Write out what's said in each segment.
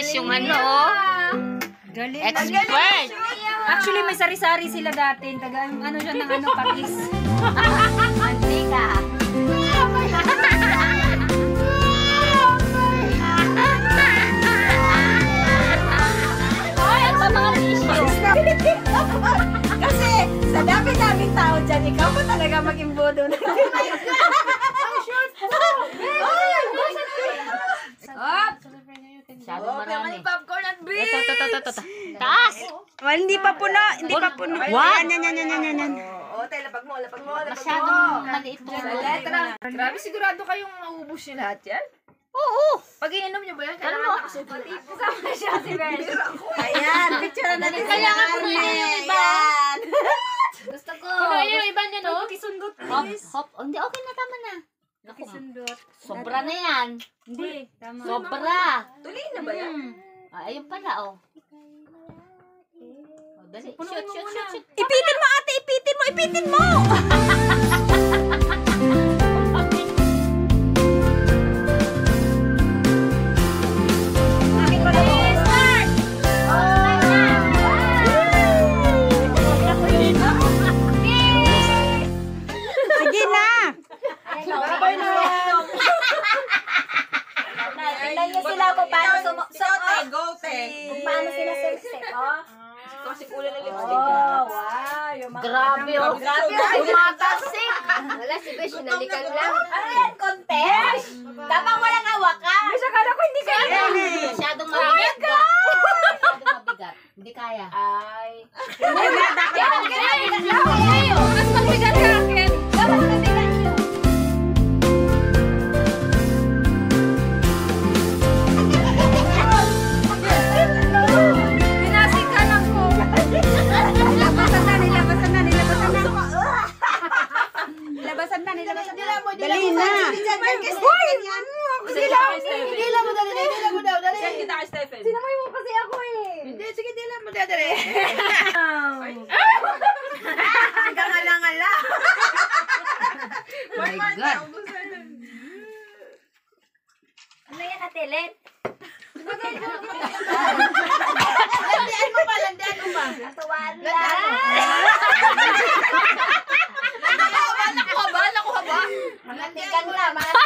guys, yung ano, Galing. expert. Actually, may sari-sari sila dati. Taga, ano siya ng ano, pakis. Mantika. Ay, ang mga tissue. Kasi sa dami-daming tao dyan, ikaw pa talaga maging bodo na. Masyado marami. Popcorn at beef! Ito. Taas! Well, hindi pa puno. Hindi pa puno. What? Yan. Oo, tayo, lapag mo. Masyadong maliit to. Grabe, sigurado kayong maubos nyo lahat yan? Oo. Pag iinom nyo ba yan, Ano? kailangan nakasuot. Kasama siya si Bel. Ayan, picture natin Kaya nga punuin niyo yung iba. Gusto ko. Punuin niyo yung iba niyo, no? Kisundot, Hop. Oh, hindi, okay na, tama na. Naku, Kisundot. sobra na yan. Hindi, tama. Sobra. Tuloy na ba yan? Ayun pala, oh. Dali. Shoot. Ipitin mo, ate! Ipitin mo! Sige na! Babay na yan. Tingnan niyo sila kung paano Kung paano sila sip-sip, oh. Kasi kulay na lipstick. Oh, wow. Yung mga Grabe, oh. Tumatasik. Wala si Besh, nalikan lang. Ano yan, contest? Dapat walang hawakan. Besh, akala ko hindi kaya. Masyadong mabigat ka. Masyadong mabigat. Hindi kaya. Ay. Mas magbigat ka akin. Dapat mabigat yun. Pinasikan ako. Nilabasan na. Dali na. Dila mo dali. Dila mo daw. Dali. Saan kita kay Stephen? Sinamay mo kasi ako eh. Hindi, sige, dila mo dali. Hanggang ala. Oh my God. Ano yan, Ate Len? Landian mo ba? Natuwaan lang. Nakuha ba? Manantikan na,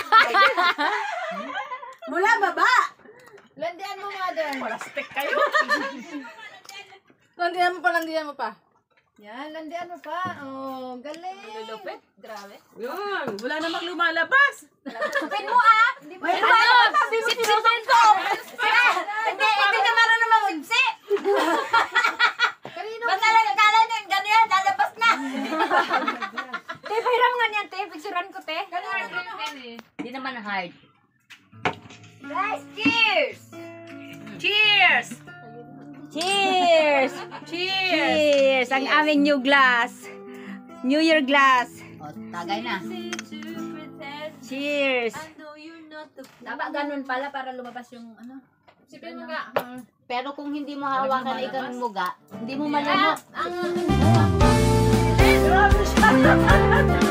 Mula baba! Landian mo nga doon. Plastic kayo. Landian mo pa. Yan, landian mo pa. Oh, galing. Lulupit. Grabe. Yun, wala namang lumalabas. Pin mo ah! Hindi mo sip-sipan ko! Hindi ka marunong mag-sip-sip! Basta lang akala nyo, gano'n yan, lalabas na! Te, pahiram nga niyan, te. Picturean ko, te. Hindi naman hard. Guys, cheers! Cheers! Cheers! Cheers! Ang aming new glass. New Year glass. O, tagay na. Cheers! Dapat ganun pala para lumabas yung ano. Sipin mo nga. Pero kung hindi mo hawakan ikaw ng muga, hindi mo malamot. Grabe siya!